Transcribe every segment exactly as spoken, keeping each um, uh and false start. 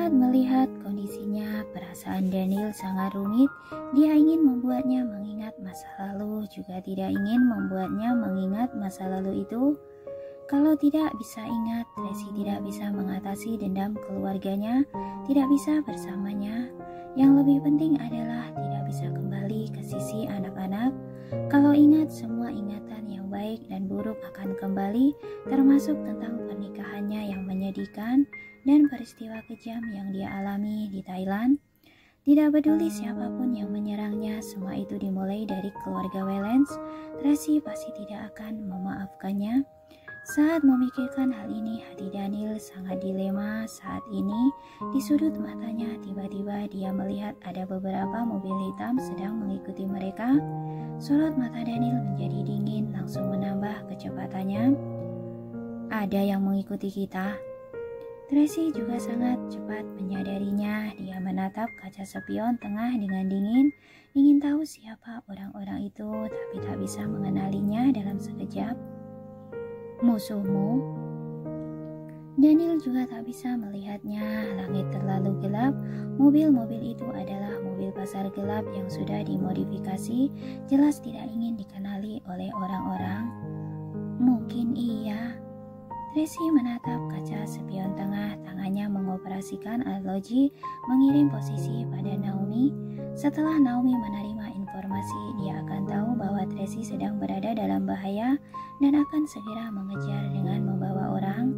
Saat melihat kondisinya, perasaan Daniel sangat rumit. Dia ingin membuatnya mengingat masa lalu, juga tidak ingin membuatnya mengingat masa lalu itu. Kalau tidak bisa ingat, Tracy tidak bisa mengatasi dendam keluarganya, tidak bisa bersamanya. Yang lebih penting adalah tidak bisa kembali ke sisi anak-anak. Kalau ingat, semua ingatan yang baik dan buruk akan kembali, termasuk tentang pernikahannya yang menyedihkan dan peristiwa kejam yang dia alami di Thailand. Tidak peduli siapapun yang menyerangnya, semua itu dimulai dari keluarga Wellens. Tracy pasti tidak akan memaafkannya. Saat memikirkan hal ini, hati Daniel sangat dilema. Saat ini, di sudut matanya tiba-tiba dia melihat ada beberapa mobil hitam sedang mengikuti mereka. Sorot mata Daniel menjadi dingin, langsung menambah kecepatannya. Ada yang mengikuti kita. Tracy juga sangat cepat menyadarinya. Dia menatap kaca spion tengah dengan dingin, ingin tahu siapa orang-orang itu, tapi tak bisa mengenalinya dalam sekejap. Musuhmu? Daniel juga tak bisa melihatnya. Langit terlalu gelap. Mobil-mobil itu adalah mobil pasar gelap yang sudah dimodifikasi, jelas tidak ingin dikenali oleh orang-orang. Mungkin iya. Tracy menatap kaca spion tengah, tangannya mengoperasikan alat logi, mengirim posisi pada Naomi. Setelah Naomi menerima informasi, dia akan tahu bahwa Tracy sedang berada dalam bahaya dan akan segera mengejar dengan membawa orang.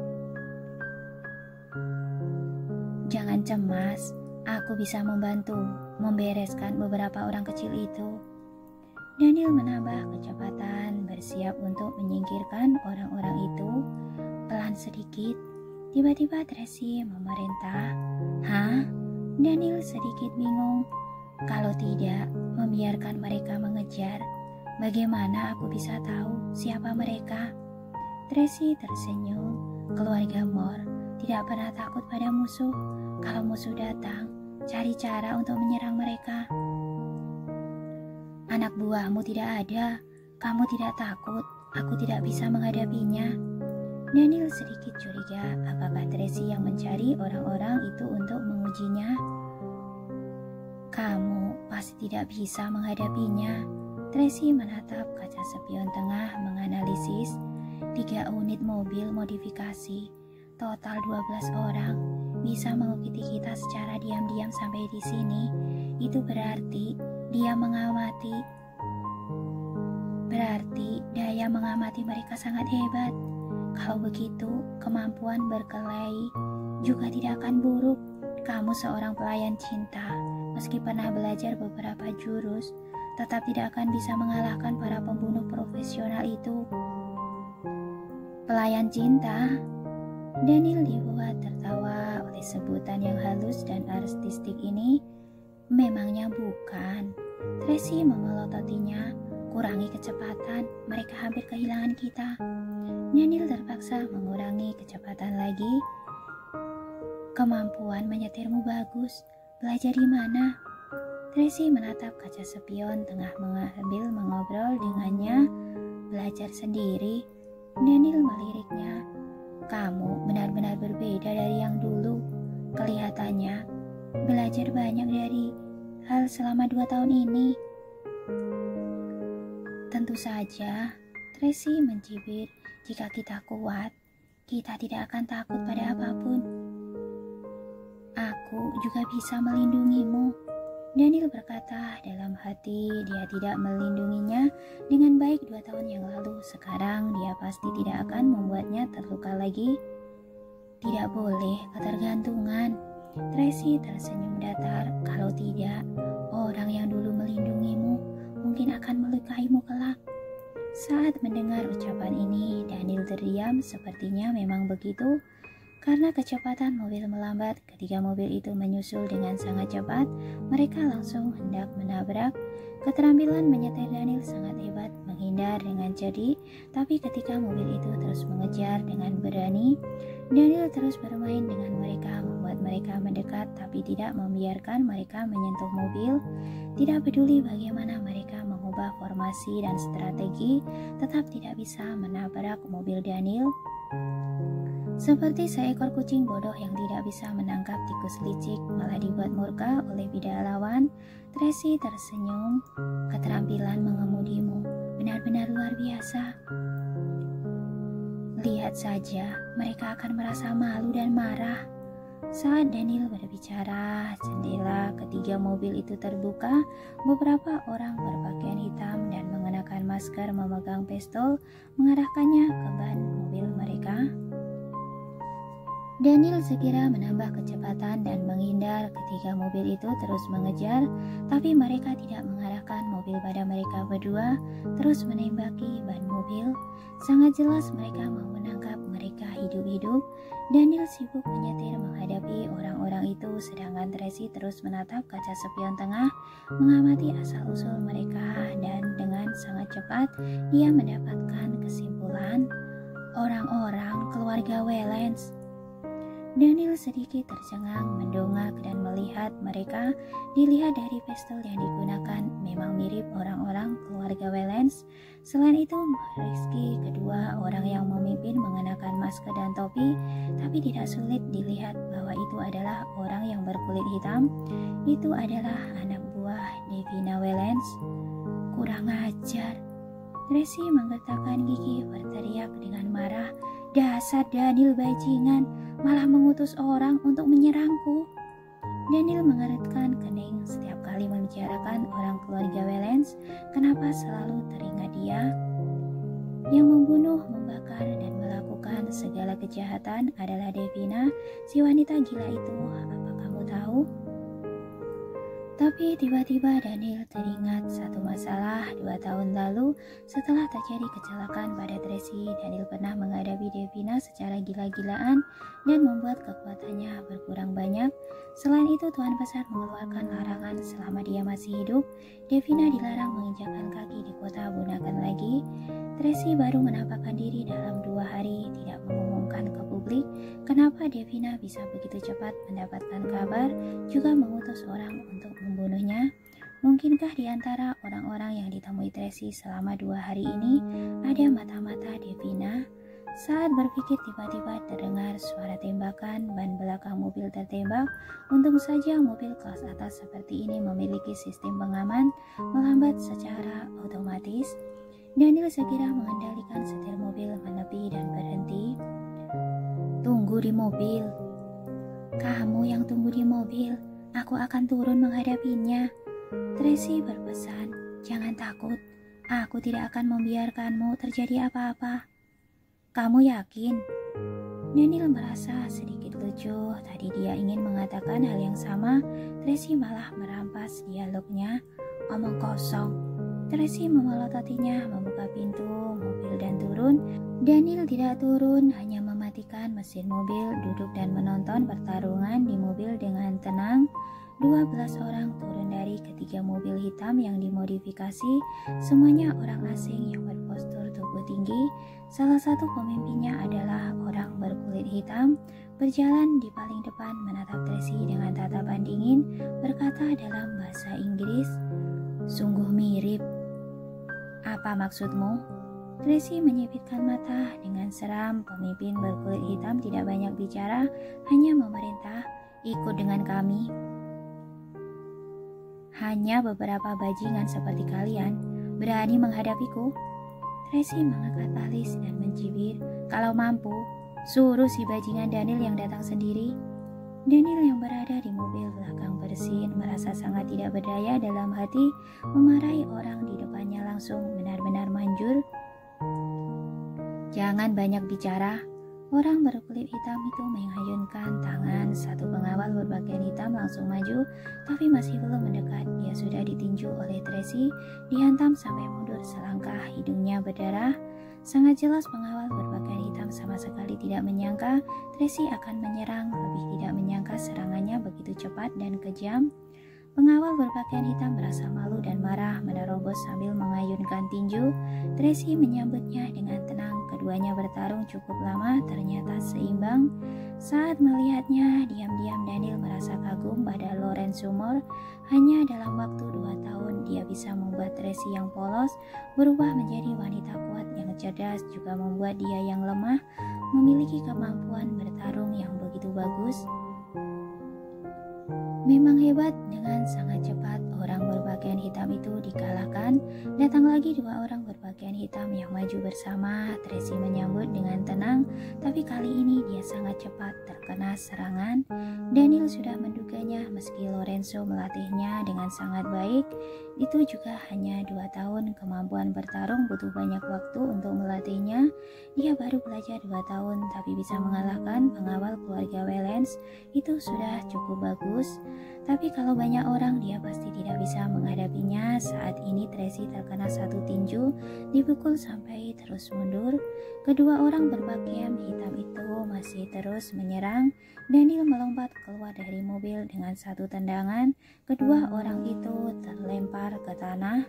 Jangan cemas, aku bisa membantu membereskan beberapa orang kecil itu. Daniel menambah kecepatan, bersiap untuk menyingkirkan orang-orang itu. Pelan sedikit, tiba-tiba Tracy memerintah. Hah? Daniel sedikit bingung. Kalau tidak, membiarkan mereka mengejar, bagaimana aku bisa tahu siapa mereka? Tracy tersenyum. Keluarga Moore tidak pernah takut pada musuh. Kalau musuh datang, cari cara untuk menyerang mereka. Anak buahmu tidak ada. Kamu tidak takut. Aku tidak bisa menghadapinya. Daniel sedikit curiga, apakah Tracy yang mencari orang-orang itu untuk mengujinya? Kamu pasti tidak bisa menghadapinya. Tracy menatap kaca spion tengah, menganalisis. Tiga unit mobil modifikasi, total dua belas orang, bisa mengikuti kita secara diam-diam sampai di sini. Itu berarti dia mengamati. Berarti daya mengamati mereka sangat hebat. Kalau begitu, kemampuan berkelahi juga tidak akan buruk. Kamu seorang pelayan cinta, meski pernah belajar beberapa jurus, tetap tidak akan bisa mengalahkan para pembunuh profesional itu. Pelayan cinta? Daniel dibuat tertawa oleh sebutan yang halus dan artistik ini. Memangnya bukan. Tracy memelototinya. Kurangi kecepatan, mereka hampir kehilangan kita. Daniel terpaksa mengurangi kecepatan lagi. Kemampuan menyetirmu bagus. Belajar di mana? Tracy menatap kaca spion tengah mengambil mengobrol dengannya. Belajar sendiri. Daniel meliriknya. Kamu benar-benar berbeda dari yang dulu. Kelihatannya belajar banyak dari hal selama dua tahun ini. Tentu saja, Tracy mencibir. Jika kita kuat, kita tidak akan takut pada apapun. Aku juga bisa melindungimu. Daniel berkata dalam hati. Dia tidak melindunginya dengan baik dua tahun yang lalu. Sekarang dia pasti tidak akan membuatnya terluka lagi. Tidak boleh ketergantungan. Tracy tersenyum datar. Kalau tidak, orang yang dulu melindungimu mungkin akan melukaimu kelak. Saat mendengar ucapan ini, Daniel terdiam. Sepertinya memang begitu. Karena kecepatan mobil melambat, ketika mobil itu menyusul dengan sangat cepat, mereka langsung hendak menabrak. Keterampilan menyetir Daniel sangat hebat, menghindar dengan cerdik, tapi ketika mobil itu terus mengejar dengan berani, Daniel terus bermain dengan mereka, membuat mereka mendekat tapi tidak membiarkan mereka menyentuh mobil. Tidak peduli bagaimana mereka mengubah formasi dan strategi, tetap tidak bisa menabrak mobil Daniel. Seperti seekor kucing bodoh yang tidak bisa menangkap tikus licik malah dibuat murka oleh bidak lawan, Tracy tersenyum. Keterampilan mengemudimu benar-benar luar biasa. Lihat saja, mereka akan merasa malu dan marah. Saat Daniel berbicara, jendela ketiga mobil itu terbuka. Beberapa orang berpakaian hitam dan mengenakan masker memegang pistol mengarahkannya ke ban mobil mereka. Daniel segera menambah kecepatan dan menghindar ketika mobil itu terus mengejar, tapi mereka tidak mengarahkan mobil pada mereka berdua, terus menembaki ban mobil. Sangat jelas mereka mau menangkap mereka hidup-hidup. Daniel sibuk menyetir menghadapi orang-orang itu, sedangkan Tracy terus menatap kaca spion tengah, mengamati asal-usul mereka, dan dengan sangat cepat dia mendapatkan kesimpulan orang-orang keluarga Wellens. Daniel sedikit tercengang, mendongak dan melihat mereka. Dilihat dari pistol yang digunakan memang mirip orang-orang keluarga Wellens. Selain itu, Rizky, kedua orang yang memimpin mengenakan masker dan topi, tapi tidak sulit dilihat bahwa itu adalah orang yang berkulit hitam. Itu adalah anak buah Davina Wellens. Kurang ajar. Tracy menggertakkan gigi berteriak dengan marah. Dasar Daniel bajingan, malah mengutus orang untuk menyerangku. Daniel mengerutkan kening setiap kali membicarakan orang keluarga Wellens. Kenapa selalu teringat dia yang membunuh, membakar, dan melakukan segala kejahatan adalah Davina, si wanita gila itu. Apa kamu tahu? Tapi tiba-tiba Daniel teringat satu masalah. Dua tahun lalu setelah terjadi kecelakaan pada Tracy, Daniel pernah menghadapi Davina secara gila-gilaan dan membuat kekuatannya berkurang banyak. Selain itu, Tuhan Besar mengeluarkan larangan selama dia masih hidup. Davina dilarang menginjakkan kaki di kota Bunaken lagi. Tracy baru menampakkan diri dalam dua hari, tidak mengumumkan ke publik kenapa Davina bisa begitu cepat mendapatkan kabar, juga mengutus orang untuk membunuhnya. Mungkinkah di antara orang-orang yang ditemui Tracy selama dua hari ini ada mata-mata Davina? Saat berpikir, tiba-tiba terdengar suara tembakan, ban belakang mobil tertembak. Untung saja mobil kelas atas seperti ini memiliki sistem pengaman melambat secara otomatis. Daniel segera mengendalikan setir mobil, menepi dan berhenti. Tunggu di mobil. Kamu yang tunggu di mobil, aku akan turun menghadapinya. Tracy berpesan, jangan takut, aku tidak akan membiarkanmu terjadi apa-apa. Kamu yakin? Daniel merasa sedikit lucu. Tadi dia ingin mengatakan hal yang sama, Tracy malah merampas dialognya. Omong kosong. Tracy memelototinya, membuka pintu mobil dan turun. Daniel tidak turun, hanya mematikan mesin mobil, duduk dan menonton pertarungan di mobil dengan tenang. Dua belas orang turun dari ketiga mobil hitam yang dimodifikasi, semuanya orang asing yang berpostur tubuh tinggi. Salah satu pemimpinnya adalah orang berkulit hitam, berjalan di paling depan menatap Tracy dengan tatapan dingin, berkata dalam bahasa Inggris, "Sungguh mirip. Apa maksudmu?" Tracy menyipitkan mata dengan seram. Pemimpin berkulit hitam tidak banyak bicara, hanya memerintah, "Ikut dengan kami." Hanya beberapa bajingan seperti kalian berani menghadapiku. Tracy mengangkat alis dan mencibir. Kalau mampu, suruh si bajingan Daniel yang datang sendiri. Daniel yang berada di mobil belakang bersin merasa sangat tidak berdaya dalam hati. Memarahi orang di depannya langsung benar-benar manjur. Jangan banyak bicara. Orang berkulit hitam itu mengayunkan tangan. Satu pengawal berpakaian hitam langsung maju, tapi masih belum mendekat. Dia sudah ditinju oleh Tracy, dihantam sampai mundur selangkah, hidungnya berdarah. Sangat jelas pengawal berpakaian hitam sama sekali tidak menyangka Tracy akan menyerang, lebih tidak menyangka serangannya begitu cepat dan kejam. Pengawal berpakaian hitam merasa malu dan marah, menerobos sambil mengayunkan tinju. Tracy menyambutnya dengan tenang. Keduanya bertarung cukup lama, ternyata seimbang. Saat melihatnya, diam-diam Daniel merasa kagum pada Lorenzo Moore. Hanya dalam waktu dua tahun, dia bisa membuat Tracy yang polos berubah menjadi wanita kuat yang cerdas, juga membuat dia yang lemah memiliki kemampuan bertarung yang begitu bagus. Memang hebat, dengan sangat cepat orang berpakaian hitam itu dikalahkan. Datang lagi dua orang berpakaian hitam yang maju bersama. Tracy menyambut dengan tenang, tapi kali ini dia sangat cepat terkena serangan. Daniel sudah menduganya, meski Lorenzo melatihnya dengan sangat baik. Itu juga hanya dua tahun, kemampuan bertarung butuh banyak waktu untuk melatihnya. Dia baru belajar dua tahun, tapi bisa mengalahkan pengawal keluarga Wellens. Itu sudah cukup bagus. Tapi kalau banyak orang, dia pasti tidak bisa menghadapinya. Saat ini Tracy terkena satu tinju, dipukul sampai terus mundur. Kedua orang berpakaian hitam itu masih terus menyerang. Daniel melompat keluar dari mobil dengan satu tendangan. Kedua orang itu terlempar ke tanah.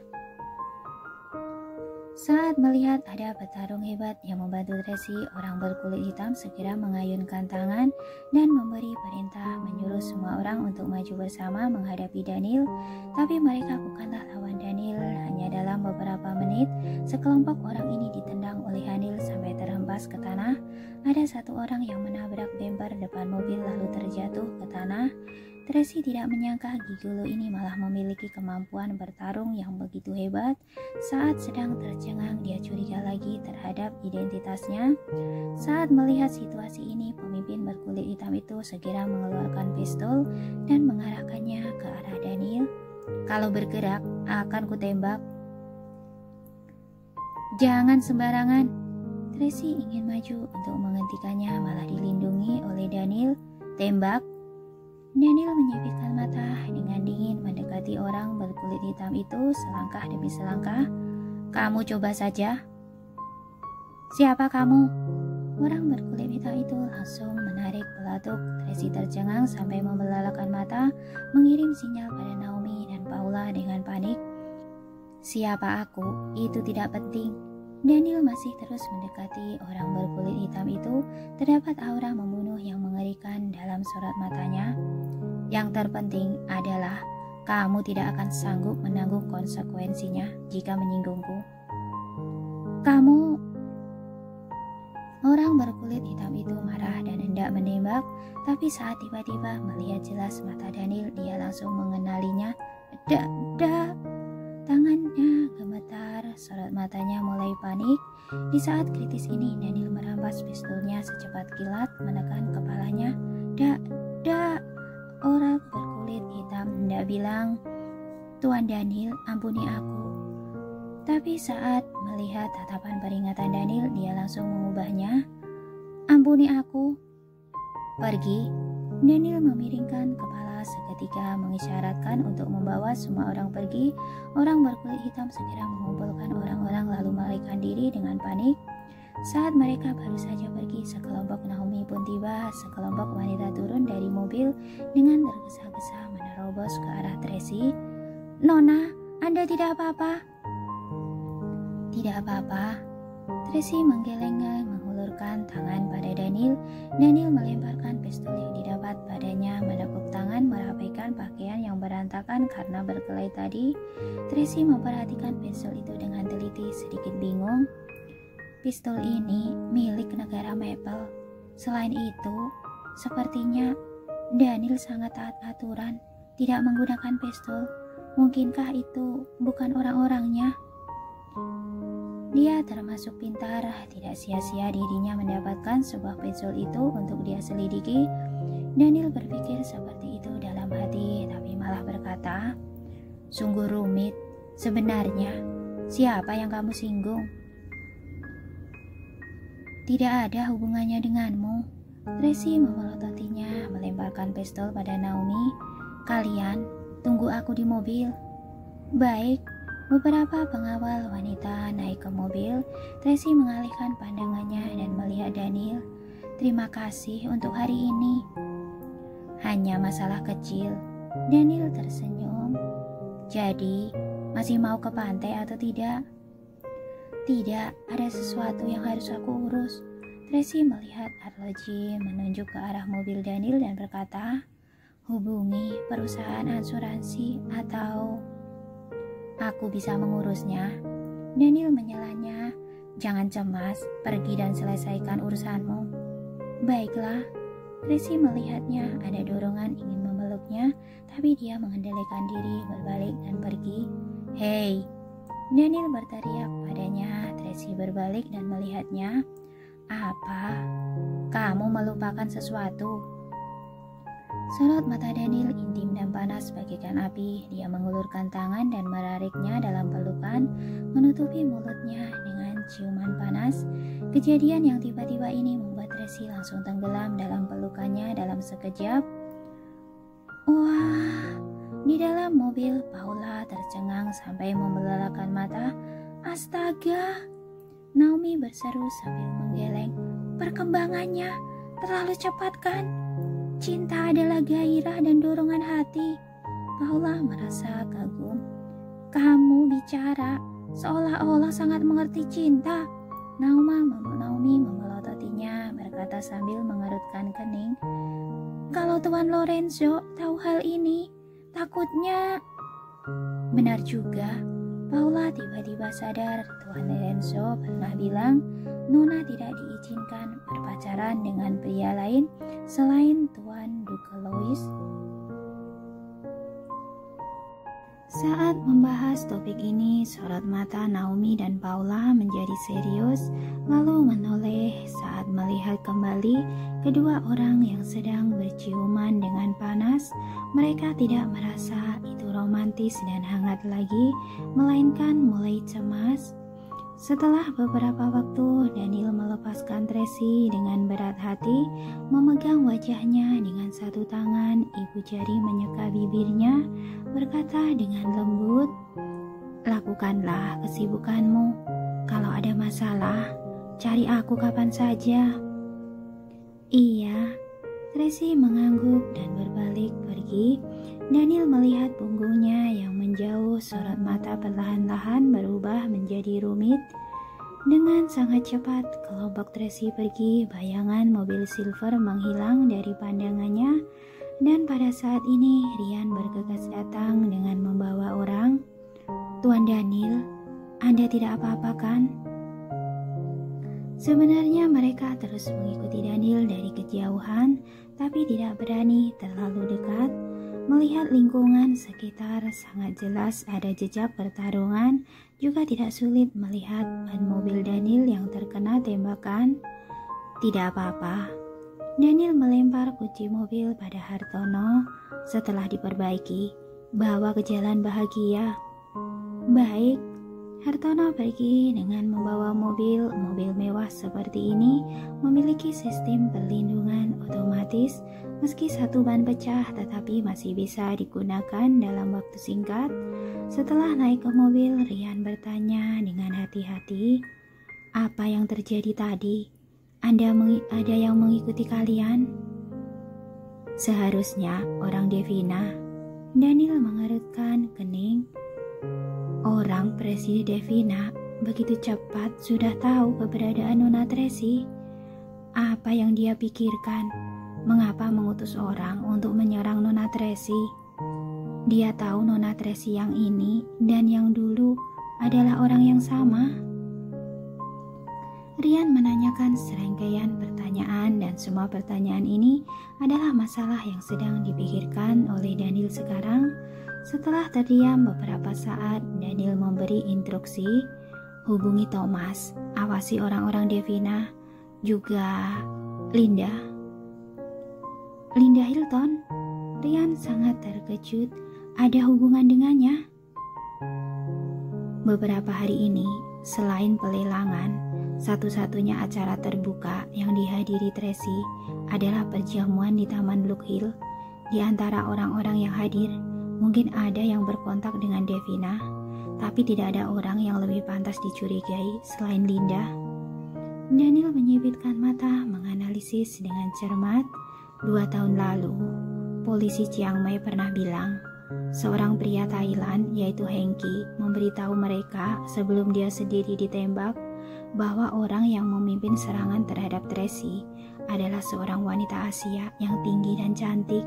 Saat melihat ada petarung hebat yang membantu Tracy, orang berkulit hitam segera mengayunkan tangan dan memberi perintah menyuruh semua orang untuk maju bersama menghadapi Daniel. Tapi mereka bukanlah lawan Daniel. Hanya dalam beberapa menit, sekelompok orang ini ditendang oleh Daniel sampai terhempas ke tanah. Ada satu orang yang menabrak bemper depan mobil lalu terjatuh ke tanah. Tracy tidak menyangka Gigolo ini malah memiliki kemampuan bertarung yang begitu hebat. Saat sedang tercengang, dia curiga lagi terhadap identitasnya. Saat melihat situasi ini, pemimpin berkulit hitam itu segera mengeluarkan pistol dan mengarahkannya ke arah Daniel. "Kalau bergerak, akan kutembak. Jangan sembarangan." Tracy ingin maju untuk menghentikannya, malah dilindungi oleh Daniel. "Tembak." Daniel menyipitkan mata dengan dingin mendekati orang berkulit hitam itu selangkah demi selangkah. "Kamu coba saja." "Siapa kamu?" Orang berkulit hitam itu langsung menarik pelatuk. Tracy tercengang sampai membelalakan mata, mengirim sinyal pada Naomi dan Paula dengan panik. "Siapa aku? Itu tidak penting." Daniel masih terus mendekati orang berkulit hitam itu. Terdapat aura membunuh yang mengerikan dalam sorot matanya. "Yang terpenting adalah kamu tidak akan sanggup menanggung konsekuensinya jika menyinggungku." "Kamu..." Orang berkulit hitam itu marah dan hendak menembak, tapi saat tiba-tiba melihat jelas mata Daniel, dia langsung mengenalinya. Da, da. Tangannya gemetar, sorot matanya mulai panik. Di saat kritis ini, Daniel merampas pistolnya secepat kilat, menekan kepalanya. "Da, da." Orang berkulit hitam hendak bilang, "Tuan Daniel, ampuni aku." Tapi saat melihat tatapan peringatan Daniel, dia langsung mengubahnya. "Ampuni aku. Pergi." Daniel memiringkan kepala seketika mengisyaratkan untuk membawa semua orang pergi. Orang berkulit hitam segera mengumpulkan orang-orang lalu melarikan diri dengan panik. Saat mereka baru saja pergi, sekelompok Naomi pun tiba. Sekelompok wanita turun dari mobil dengan tergesa-gesa menerobos ke arah Tracy. "Nona, Anda tidak apa-apa?" "Tidak apa-apa." Tracy menggeleng-geleng mengulurkan tangan pada Daniel. Daniel melemparkan pistol yang didapat padanya, menekuk tangan, merapaikan pakaian yang berantakan karena berkelahi tadi. Tracy memperhatikan pistol itu dengan teliti, sedikit bingung. Pistol ini milik negara Maple. Selain itu, sepertinya Daniel sangat taat aturan, tidak menggunakan pistol. Mungkinkah itu bukan orang-orangnya? Dia termasuk pintar, tidak sia-sia dirinya mendapatkan sebuah pistol itu untuk dia selidiki. Daniel berpikir seperti itu dalam hati, tapi malah berkata, "Sungguh rumit. Sebenarnya, siapa yang kamu singgung?" "Tidak ada hubungannya denganmu." Tracy memelototinya, melemparkan pistol pada Naomi. "Kalian, tunggu aku di mobil." "Baik." Beberapa pengawal wanita naik ke mobil. Tracy mengalihkan pandangannya dan melihat Daniel. "Terima kasih untuk hari ini." "Hanya masalah kecil." Daniel tersenyum. "Jadi, masih mau ke pantai atau tidak?" "Tidak, ada sesuatu yang harus aku urus." Tracy melihat arloji menunjuk ke arah mobil Daniel dan berkata, "Hubungi perusahaan asuransi atau..." "Aku bisa mengurusnya." Daniel menyalanya. "Jangan cemas, pergi dan selesaikan urusanmu." Baiklah. Tracy melihatnya ada dorongan ingin memeluknya, tapi dia mengendalikan diri berbalik dan pergi. Hei, Daniel berteriak padanya. Tracy berbalik dan melihatnya. Apa? Kamu melupakan sesuatu? Sorot mata Daniel intim dan panas bagaikan api. Dia mengulurkan tangan dan menariknya dalam pelukan, menutupi mulutnya dengan ciuman panas. Kejadian yang tiba-tiba ini membuat Tracy langsung tenggelam dalam pelukannya dalam sekejap. Wah, di dalam mobil Paula tercengang sampai membelalakan mata. Astaga, Naomi berseru sambil menggeleng. Perkembangannya terlalu cepat kan? Cinta adalah gairah dan dorongan hati. Paula merasa kagum. Kamu bicara seolah-olah sangat mengerti cinta. Naoma, Naomi memelototinya berkata sambil mengerutkan kening. Kalau Tuan Lorenzo tahu hal ini, takutnya... Benar juga. Paula tiba-tiba sadar Tuan Lorenzo pernah bilang Nona tidak diizinkan berpacaran dengan pria lain selain Tuan Duke Louis. Saat membahas topik ini, sorot mata Naomi dan Paula menjadi serius, lalu menoleh saat melihat kembali kedua orang yang sedang berciuman dengan panas. Mereka tidak merasa itu romantis dan hangat lagi, melainkan mulai cemas. Setelah beberapa waktu, Daniel melepaskan Tracy dengan berat hati, memegang wajahnya dengan satu tangan. Ibu jari menyeka bibirnya, berkata dengan lembut, lakukanlah kesibukanmu. Kalau ada masalah, cari aku kapan saja. Iya, Tracy mengangguk dan berbalik pergi. Daniel melihat punggungnya yang menjauh, sorot mata perlahan-lahan berubah menjadi rumit. Dengan sangat cepat, kelompok Tracy pergi, bayangan mobil silver menghilang dari pandangannya, dan pada saat ini Ryan bergegas datang dengan membawa orang. Tuan Daniel, Anda tidak apa-apa kan? Sebenarnya mereka terus mengikuti Daniel dari kejauhan, tapi tidak berani terlalu dekat. Melihat lingkungan sekitar sangat jelas ada jejak pertarungan, juga tidak sulit melihat ban mobil Daniel yang terkena tembakan. Tidak apa-apa. Daniel melempar kunci mobil pada Hartono. Setelah diperbaiki, bawa ke jalan bahagia. Baik. Hartono pergi dengan membawa mobil. Mobil mewah seperti ini memiliki sistem perlindungan otomatis. Meski satu ban pecah, tetapi masih bisa digunakan dalam waktu singkat. Setelah naik ke mobil, Ryan bertanya dengan hati-hati, apa yang terjadi tadi? Anda ada yang mengikuti kalian? Seharusnya orang Devina. Daniel mengerutkan kening. Orang Presiden Devina begitu cepat sudah tahu keberadaan Nona Tracy. Apa yang dia pikirkan? Mengapa mengutus orang untuk menyerang Nona Tracy? Dia tahu Nona Tracy yang ini dan yang dulu adalah orang yang sama. Ryan menanyakan serangkaian pertanyaan dan semua pertanyaan ini adalah masalah yang sedang dipikirkan oleh Daniel sekarang. Setelah terdiam beberapa saat, Daniel memberi instruksi, hubungi Thomas, awasi orang-orang Devina, juga Linda. Linda Hilton? Ryan sangat terkejut. Ada hubungan dengannya? Beberapa hari ini, selain pelelangan, satu-satunya acara terbuka yang dihadiri Tracy adalah perjamuan di Taman Blue Hill. Di antara orang-orang yang hadir, mungkin ada yang berkontak dengan Devina, tapi tidak ada orang yang lebih pantas dicurigai selain Linda. Daniel menyipitkan mata, menganalisis dengan cermat. Dua tahun lalu, polisi Chiang Mai pernah bilang, seorang pria Thailand yaitu Hengki memberitahu mereka sebelum dia sendiri ditembak bahwa orang yang memimpin serangan terhadap Tracy adalah seorang wanita Asia yang tinggi dan cantik.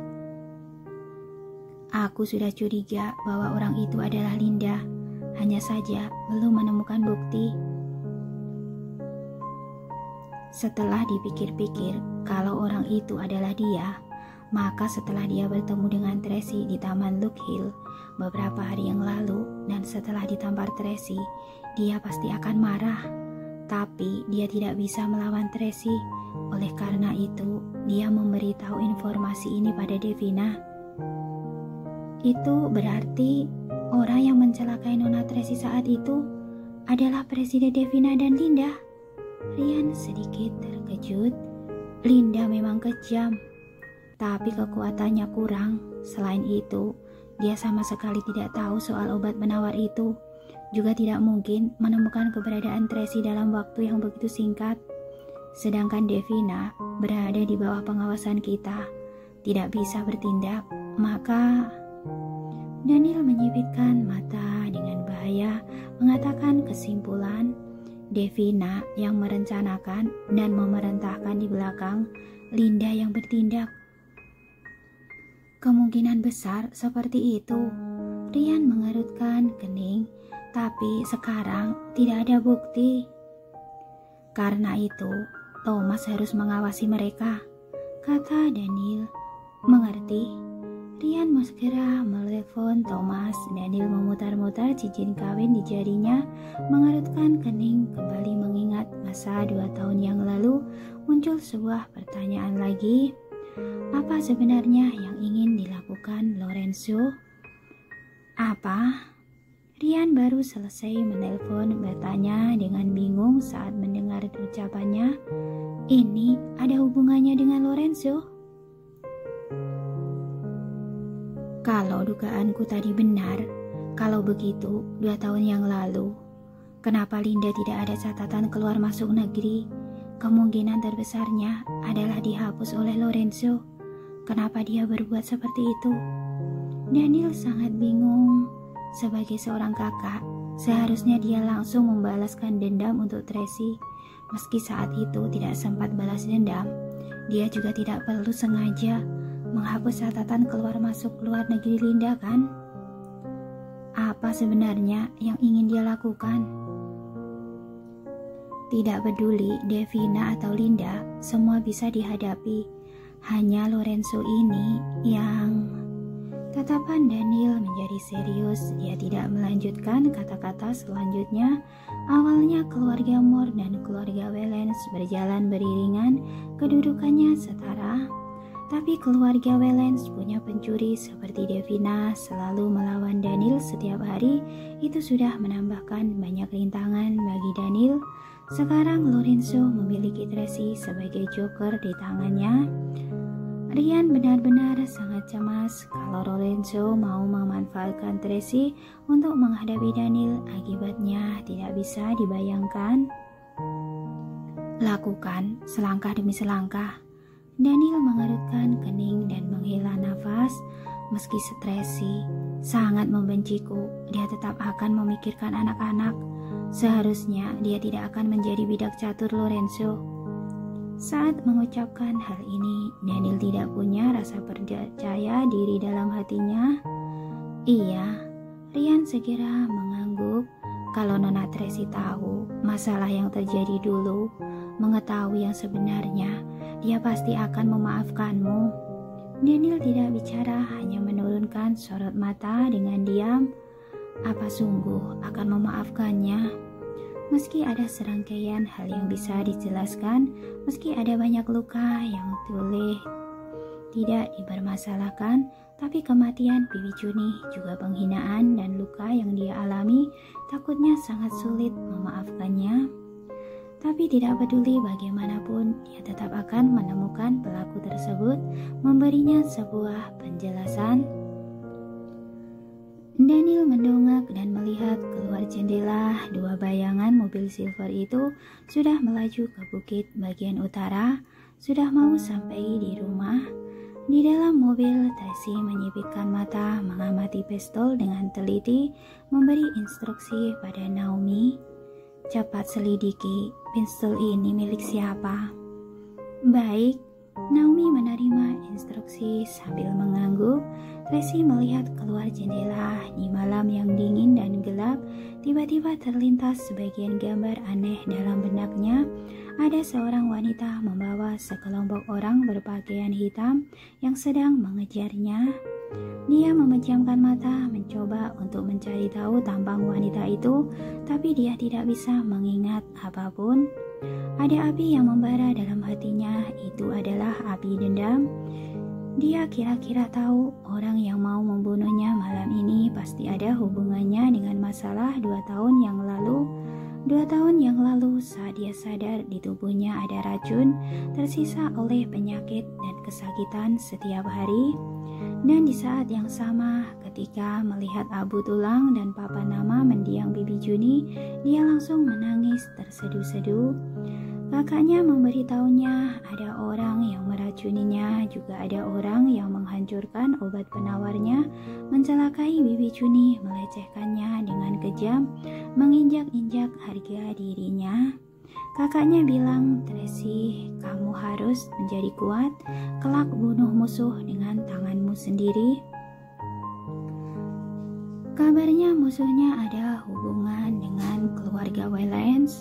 Aku sudah curiga bahwa orang itu adalah Linda, hanya saja belum menemukan bukti. Setelah dipikir-pikir, kalau orang itu adalah dia, maka setelah dia bertemu dengan Tracy di Taman Look Hill beberapa hari yang lalu, dan setelah ditampar Tracy, dia pasti akan marah. Tapi dia tidak bisa melawan Tracy. Oleh karena itu, dia memberitahu informasi ini pada Devina. Itu berarti orang yang mencelakai Nona Tracy saat itu adalah Presiden Devina dan Linda. Ryan sedikit terkejut. Linda memang kejam, tapi kekuatannya kurang. Selain itu, dia sama sekali tidak tahu soal obat penawar itu. Juga tidak mungkin menemukan keberadaan Tracy dalam waktu yang begitu singkat. Sedangkan Devina berada di bawah pengawasan kita, tidak bisa bertindak. Maka Daniel menyipitkan mata dengan bahaya, mengatakan kesimpulan, Devina yang merencanakan dan memerintahkan di belakang, Linda yang bertindak. Kemungkinan besar seperti itu. Ryan mengerutkan kening, tapi sekarang tidak ada bukti. Karena itu, Thomas harus mengawasi mereka, kata Daniel. Mengerti? Ryan segera menelepon Thomas. Daniel memutar-mutar cincin kawin di jarinya, mengerutkan kening, kembali mengingat masa dua tahun yang lalu. Muncul sebuah pertanyaan lagi. Apa sebenarnya yang ingin dilakukan Lorenzo? Apa? Ryan baru selesai menelpon, bertanya dengan bingung saat mendengar ucapannya. Ini ada hubungannya dengan Lorenzo? Kalau dugaanku tadi benar, kalau begitu dua tahun yang lalu, kenapa Linda tidak ada catatan keluar masuk negeri? Kemungkinan terbesarnya adalah dihapus oleh Lorenzo. Kenapa dia berbuat seperti itu? Daniel sangat bingung. Sebagai seorang kakak, seharusnya dia langsung membalaskan dendam untuk Tracy. Meski saat itu tidak sempat balas dendam, dia juga tidak perlu sengaja menghapus catatan keluar masuk luar negeri Linda, kan? Apa sebenarnya yang ingin dia lakukan? Tidak peduli Devina atau Linda, semua bisa dihadapi. Hanya Lorenzo ini yang... Tatapan Daniel menjadi serius. Dia tidak melanjutkan kata-kata selanjutnya. Awalnya keluarga Moore dan keluarga Wellens berjalan beriringan, kedudukannya setara. Tapi keluarga Wellens punya pencuri seperti Devina selalu melawan Daniel setiap hari. Itu sudah menambahkan banyak rintangan bagi Daniel. Sekarang Lorenzo memiliki Tracy sebagai joker di tangannya. Ryan benar-benar sangat cemas kalau Lorenzo mau memanfaatkan Tracy untuk menghadapi Daniel. Akibatnya tidak bisa dibayangkan. Lakukan selangkah demi selangkah. Daniel mengerutkan kening dan menghela nafas. Meski Tracy sangat membenciku, dia tetap akan memikirkan anak-anak. Seharusnya dia tidak akan menjadi bidak catur Lorenzo. Saat mengucapkan hal ini, Daniel tidak punya rasa percaya diri dalam hatinya. Iya, Ryan segera mengangguk. Kalau Nona Tracy tahu masalah yang terjadi dulu, mengetahui yang sebenarnya, dia pasti akan memaafkanmu. Daniel tidak bicara, hanya menurunkan sorot mata dengan diam. Apa sungguh akan memaafkannya? Meski ada serangkaian hal yang bisa dijelaskan, meski ada banyak luka yang boleh tidak dipermasalahkan, tapi kematian Bibi Juni, juga penghinaan dan luka yang dia alami, takutnya sangat sulit memaafkannya. Tapi tidak peduli bagaimanapun, dia tetap akan menemukan pelaku tersebut, memberinya sebuah penjelasan. Daniel mendongak dan melihat keluar jendela. Dua bayangan mobil silver itu sudah melaju ke bukit bagian utara, sudah mau sampai di rumah. Di dalam mobil, Tracy menyipitkan mata, mengamati pistol dengan teliti, memberi instruksi pada Naomi. Cepat selidiki, pistol ini milik siapa? Baik, Naomi menerima instruksi sambil mengangguk. Tracy melihat keluar jendela. Di malam yang dingin dan gelap, tiba-tiba terlintas sebagian gambar aneh dalam benaknya. Ada seorang wanita membawa sekelompok orang berpakaian hitam yang sedang mengejarnya. Dia memejamkan mata mencoba untuk mencari tahu tampang wanita itu, tapi dia tidak bisa mengingat apapun. Ada api yang membara dalam hatinya, itu adalah api dendam. Dia kira-kira tahu orang yang mau membunuhnya malam ini pasti ada hubungannya dengan masalah dua tahun yang lalu. Dua tahun yang lalu saat dia sadar di tubuhnya ada racun, tersisa oleh penyakit dan kesakitan setiap hari. Dan di saat yang sama, ketika melihat abu tulang dan papan nama mendiang Bibi Juni, dia langsung menangis terseduh-seduh. Kakaknya memberitahunya ada orang yang meracuninya, juga ada orang yang menghancurkan obat penawarnya, mencelakai Bibi Juni, melecehkannya dengan kejam, menginjak-injak harga dirinya. Kakaknya bilang, Tracy, kamu harus menjadi kuat, kelak bunuh musuh dengan tanganmu sendiri. Kabarnya musuhnya ada hubungan dengan keluarga Waylands.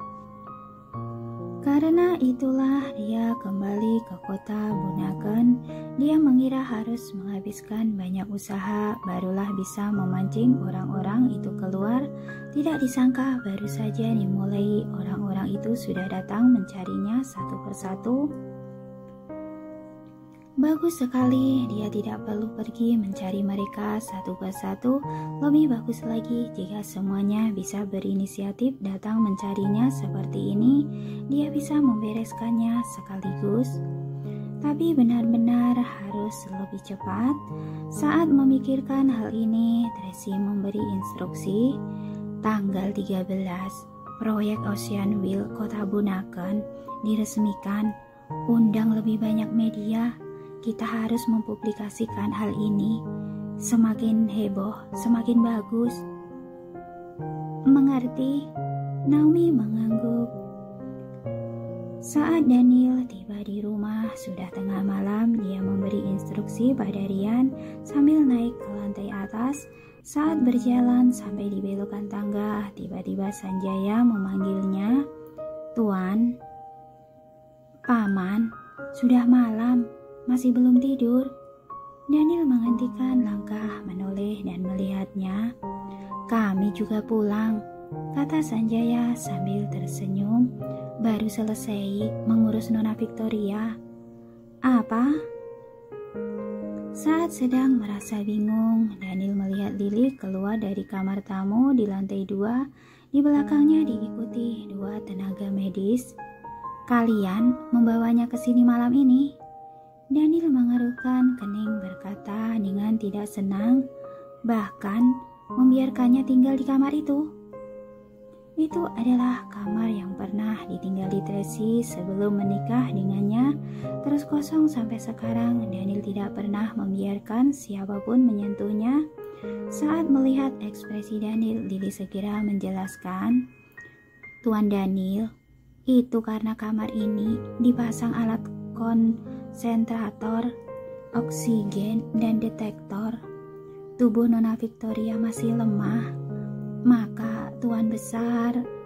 Karena itulah dia kembali ke kota Bunaken. Dia mengira harus menghabiskan banyak usaha barulah bisa memancing orang-orang itu keluar. Tidak disangka baru saja dimulai orang-orang itu sudah datang mencarinya satu persatu. Bagus sekali, dia tidak perlu pergi mencari mereka satu persatu. Lebih bagus lagi jika semuanya bisa berinisiatif datang mencarinya seperti ini. Dia bisa membereskannya sekaligus. Tapi benar-benar harus lebih cepat. Saat memikirkan hal ini, Tracy memberi instruksi. Tanggal tiga belas, proyek Ocean Wheel Kota Bunaken diresmikan. Undang lebih banyak media. Kita harus mempublikasikan hal ini. Semakin heboh, semakin bagus. Mengerti? Naomi mengangguk. Saat Daniel tiba di rumah, sudah tengah malam, dia memberi instruksi pada Ryan sambil naik ke lantai atas. Saat berjalan sampai di belokan tangga, tiba-tiba Sanjaya memanggilnya. Tuan, Paman, sudah malam. Masih belum tidur? Daniel menghentikan langkah, menoleh dan melihatnya. Kami juga pulang, kata Sanjaya sambil tersenyum. Baru selesai mengurus Nona Victoria. Apa? Saat sedang merasa bingung, Daniel melihat Lily keluar dari kamar tamu di lantai dua. Di belakangnya diikuti dua tenaga medis. Kalian membawanya ke sini malam ini? Daniel mengerutkan kening berkata dengan tidak senang, bahkan membiarkannya tinggal di kamar itu. Itu adalah kamar yang pernah ditinggali Tracy sebelum menikah dengannya, terus kosong sampai sekarang. Daniel tidak pernah membiarkan siapapun menyentuhnya. Saat melihat ekspresi Daniel, Lily segera menjelaskan, Tuan Daniel, itu karena kamar ini dipasang alat konsentrator, oksigen, dan detektor. Tubuh Nona Victoria masih lemah, maka Tuan Besar